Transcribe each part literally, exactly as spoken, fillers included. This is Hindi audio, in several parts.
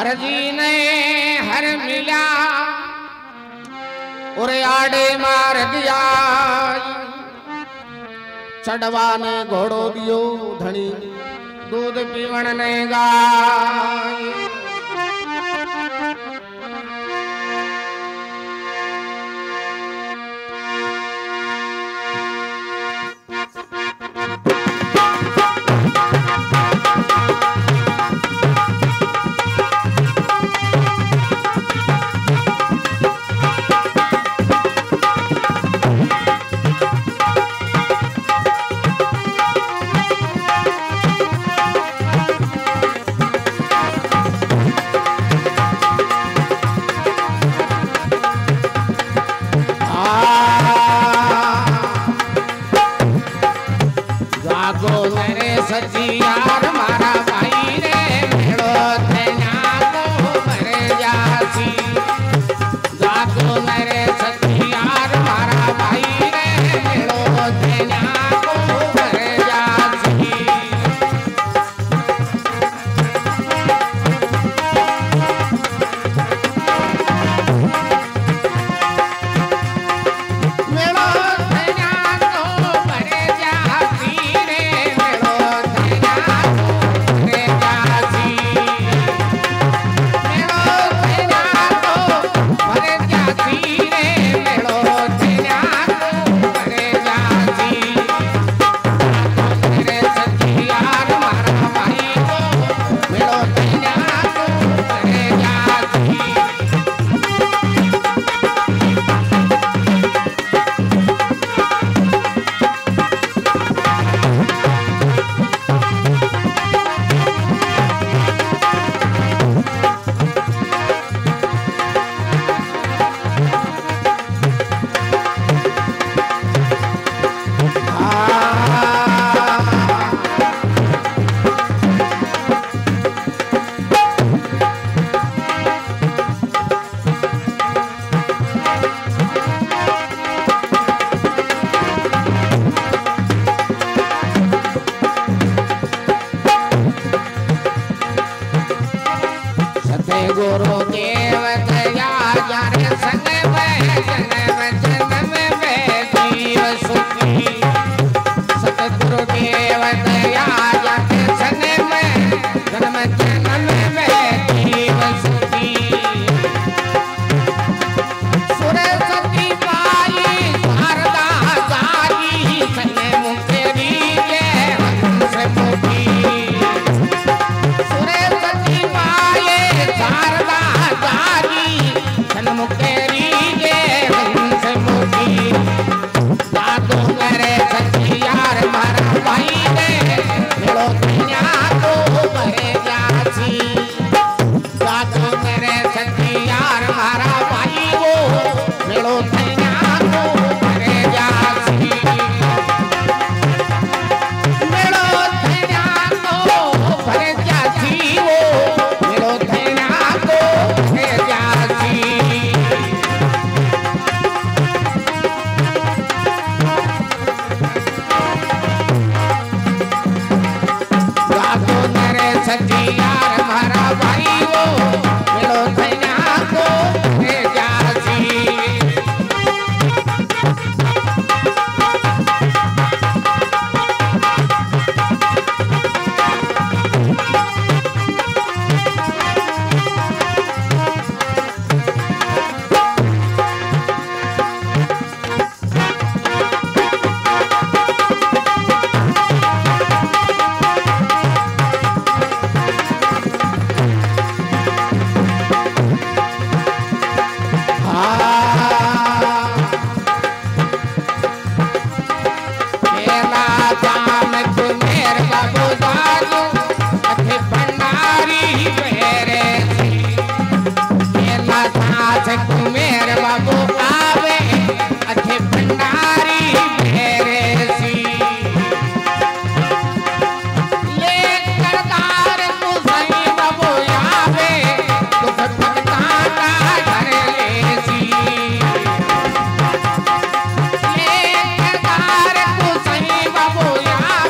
हर जी ने हर मिला और आड़े मार दिया चढ़वा ने घोड़ो दियो धनी दूध पीवण ने गाय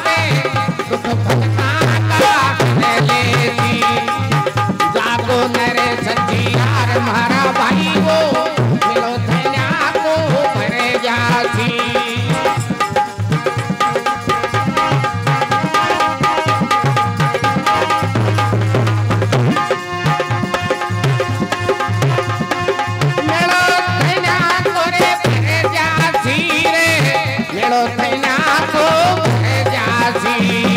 जागो मारा भाई वो मिलो थैया को भरे जासी मिलो थैया को रे भरे जासी रे मिलो थैया को भरे जासी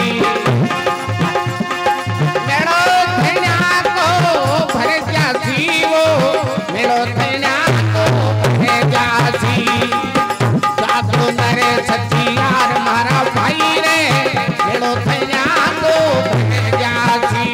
मिलो थैया को भरे जासी वो मिलो थैया को भरे जासी साधु नरे सच्ची यार मारा भाई रे मिलो थैया को भरे जासी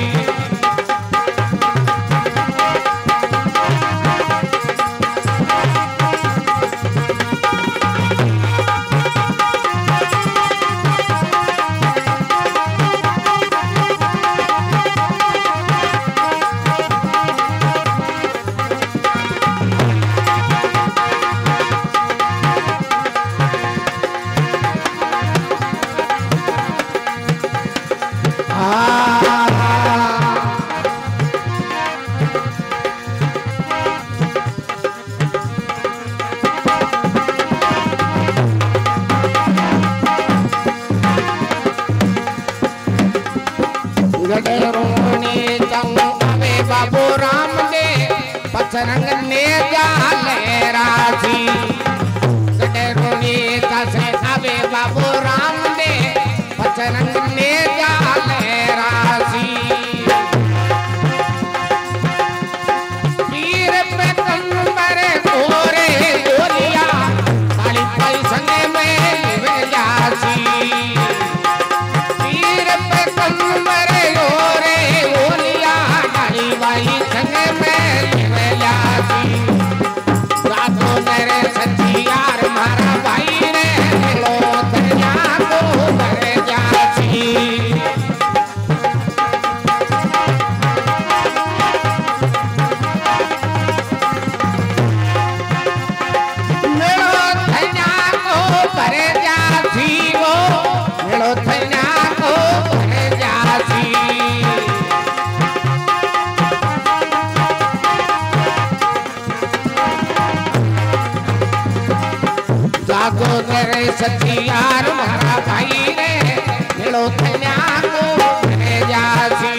गडरोने चंग आवे बाबू राम दे पचरंग ने जाले रासी गडरोने कसे आवे बाबू राम दे पचरंग ने जाले रासी पीर पे कंबर गोरे गोलिया काली पाई संगे में लिवे जासी पीर पे कंबर गोरे गोलिया काली पाई संगे में लिवे जासी साधु मेरे सच्ची यार मारा भाई रे लो थैया को भरे जासी मिलो थैया को भरे जासी वो मिलो थैया को भरे जासी जागो तेरे सच्ची यार मारा भाई रे मिलो थैया को भरे जासी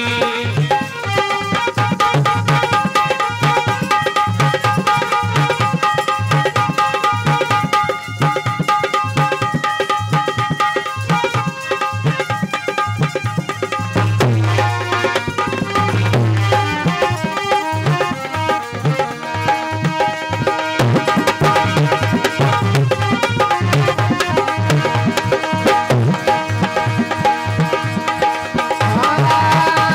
आ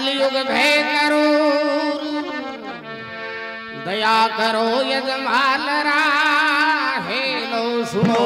कलयुग भय करो दया करो यजमाल राहे लो सुनो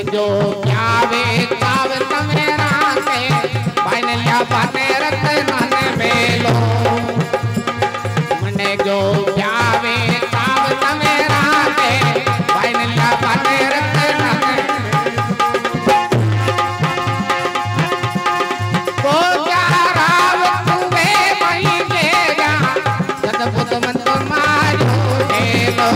जो प्यावे चाव तमेरा के भाई ने लिया बाते रतन मेलो मने जो प्यावे चाव तमेरा के भाई ने लिया बाते रतन को प्याराव तुवे मई गेरा सतपुत मन तो मारो हेलो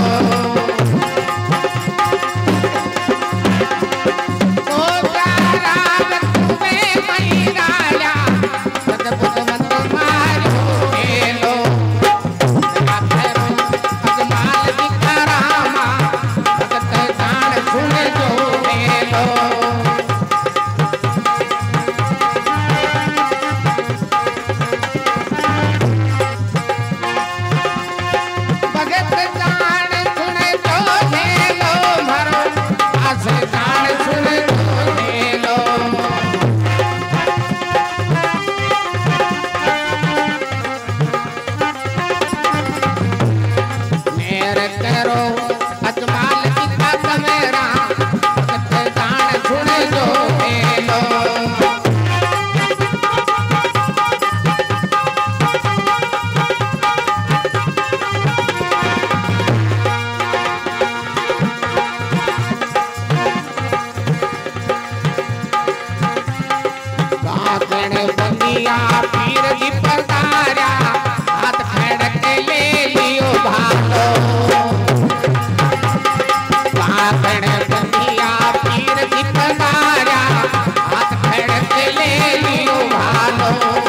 पीर जी पधारा हाथ खड़ के ले लियो भालो पापड़ बंदिया पीर जी पधारा हाथ खड़ के ले लियो भालो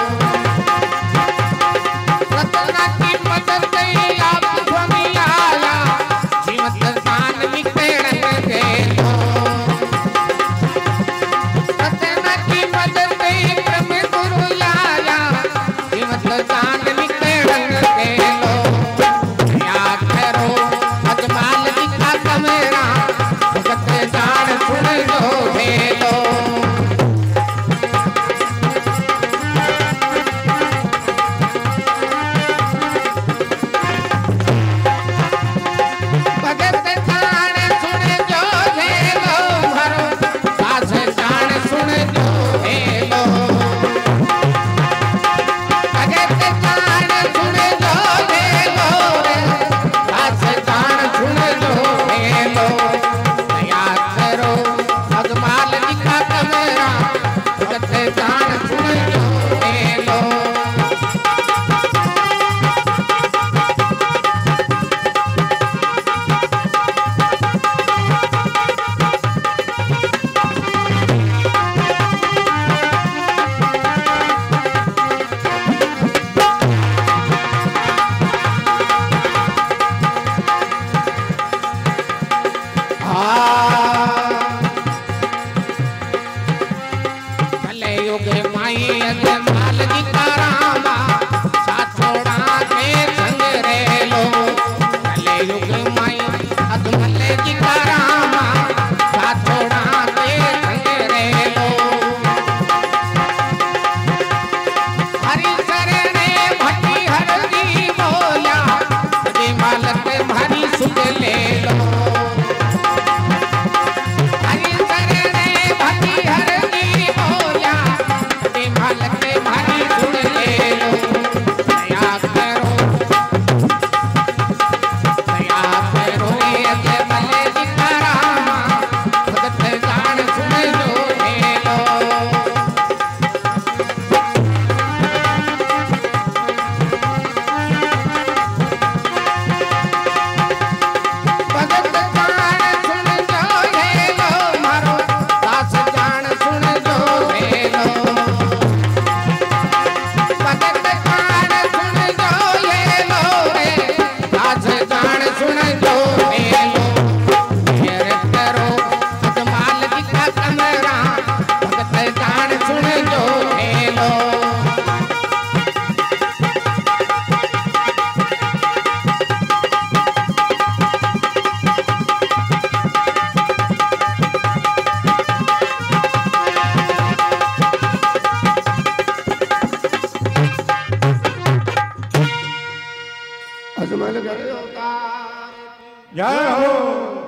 रतना की मदद से आप स्वामी आया जीवत दान निकल गए रतना की मदद से चांद निकल के लो याद करो अजमाल दिखा कमेरा भगत जान सुन लो भेलो भगत जान सुन जो भेलो भरो सास जान सुन जो भेलो जय हो।